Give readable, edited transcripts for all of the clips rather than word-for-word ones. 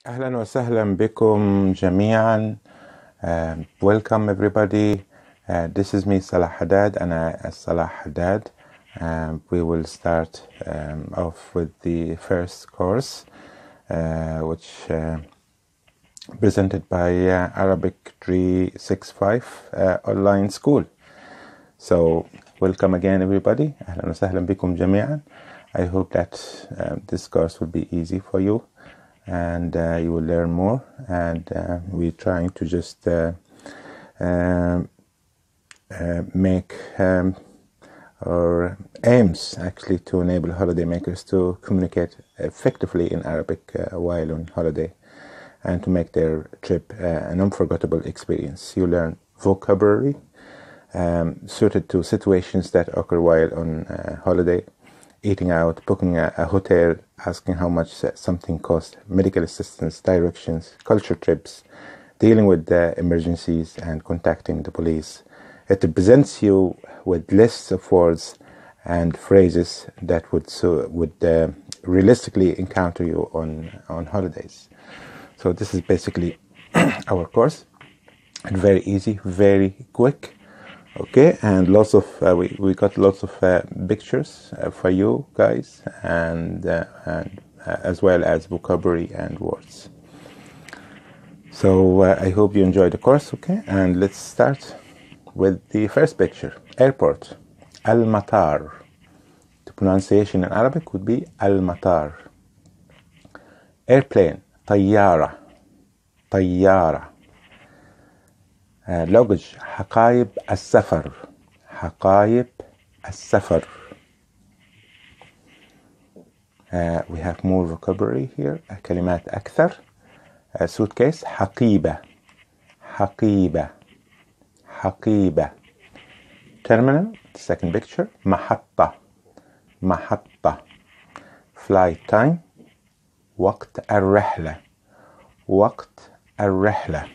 أهلا وسهلا بكم جميعا. Welcome everybody. This is me Salah Haddad and Salah Haddad. We will start off with the first course which presented by Arabic 365 online school. So welcome again everybody. أهلا وسهلا بكم جميعا. I hope that this course will be easy for you and you will learn more, and we're trying to just make our aims actually to enable holiday makers to communicate effectively in Arabic while on holiday and to make their trip an unforgettable experience. You learn vocabulary suited to situations that occur while on holiday, eating out, booking a hotel, asking how much something costs, medical assistance, directions, culture trips, dealing with emergencies, and contacting the police. It presents you with lists of words and phrases that would realistically encounter you on holidays. So this is basically our course. And very easy, very quick. Okay, and lots of we got lots of pictures for you guys, and as well as vocabulary and words. So I hope you enjoy the course. Okay, and let's start with the first picture. Airport, al-matar. The pronunciation in Arabic would be al-matar. Airplane, طيارة, طيارة. luggage, حقائب السفر, حقائب السفر. We have more vocabulary here. كلمات أكثر. suitcase, حقيبة, حقيبة, حقيبة. terminal, second picture, محطة, محطة. flight time, وقت الرحلة, وقت الرحلة.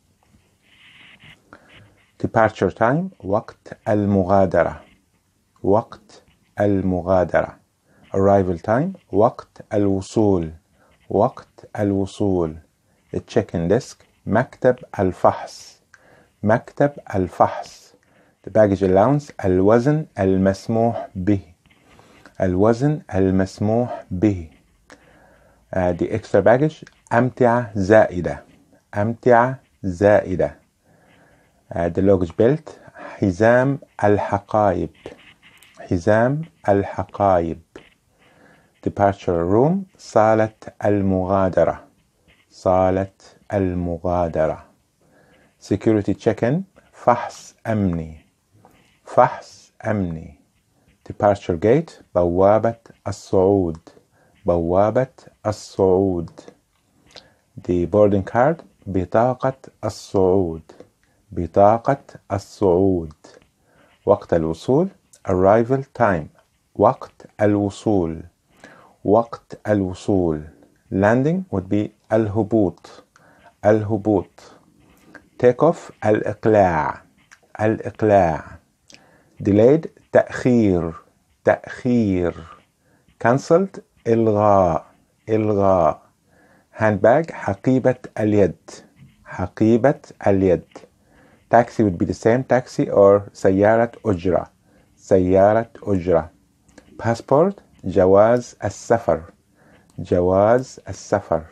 departure time, وقت المغادرة, وقت المغادرة. arrival time, وقت الوصول, وقت الوصول. check-in desk, مكتب الفحص, مكتب الفحص. the baggage allowance, الوزن المسموح به, الوزن المسموح به. the extra baggage, أمتعة زائدة, أمتعة زائدة. the luggage belt, حزام الحقائب, حزام الحقائب. departure room, صالة المغادرة, صالة المغادرة. security check-in, فحص أمني, فحص أمني. departure gate, بوابة الصعود, بوابة الصعود. the boarding card, بطاقة الصعود, بطاقة الصعود. وقت الوصول, arrival time, وقت الوصول, وقت الوصول. landing would be الهبوط, الهبوط. take off, الإقلاع, الإقلاع. delayed, تأخير, تأخير. cancelled, إلغاء, إلغاء. handbag, حقيبة اليد, حقيبة اليد. taxi would be the same, taxi or سيارة أجرة, سيارة أجرة. passport, جواز السفر, جواز السفر.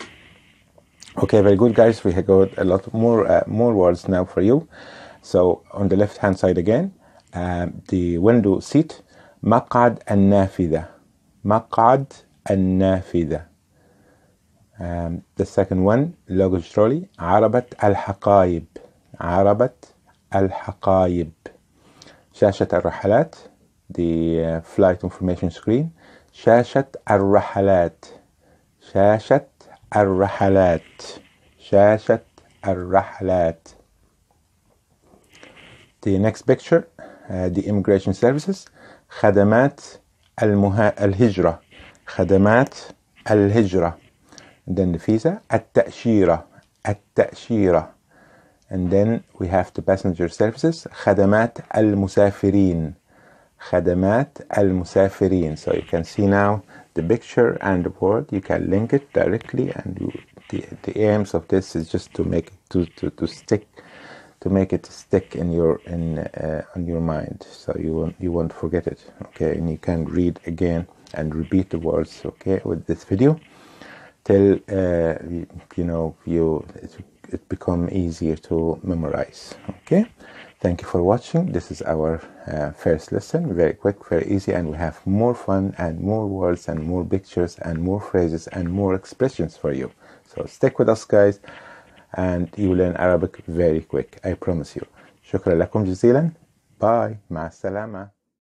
Okay, very good guys. We have got a lot more words now for you. So on the left hand side again, the window seat, مقعد النافذة, مقعد النافذة. the second one, luggage trolley, عربة الحقائب, عربة الحقائب. شاشة الرحلات, the flight information screen, شاشة الرحلات, شاشة الرحلات, شاشة الرحلات. the next picture, the immigration services, خدمات الهجرة, خدمات الهجرة. and then the visa, التأشيرة, التأشيرة. and then we have the passenger services, خدمات المسافرين, خدمات المسافرين. so you can see now the picture and the word, you can link it directly and you the aims of this is just to make it to stick, to make it stick in your on your mind, so you won't forget it. Okay, and you can read again and repeat the words, okay, with this video till you know it become easier to memorize. Okay, thank you for watching. This is our first lesson, very quick, very easy, and we have more fun and more words and more pictures and more phrases and more expressions for you. So stick with us guys and you will learn Arabic very quick, I promise you. شكرا لكم جزيلا. باي، مع السلامة.